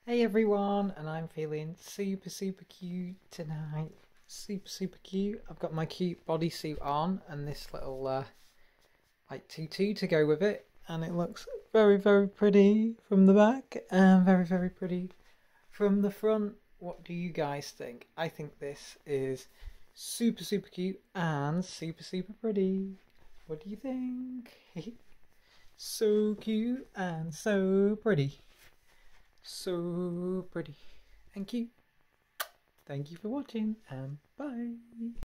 Hey everyone, and I'm feeling super cute tonight. Super cute. I've got my cute bodysuit on and this little like tutu to go with it, and it looks very pretty from the back and very pretty from the front. What do you guys think? I think this is super cute and super pretty. What do you think? So cute and so pretty. So pretty and cute. Thank you for watching and bye.